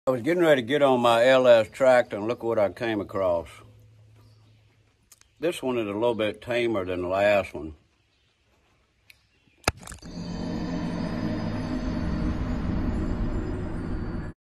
I was getting ready to get on my LS tractor and look what I came across. This one is a little bit tamer than the last one.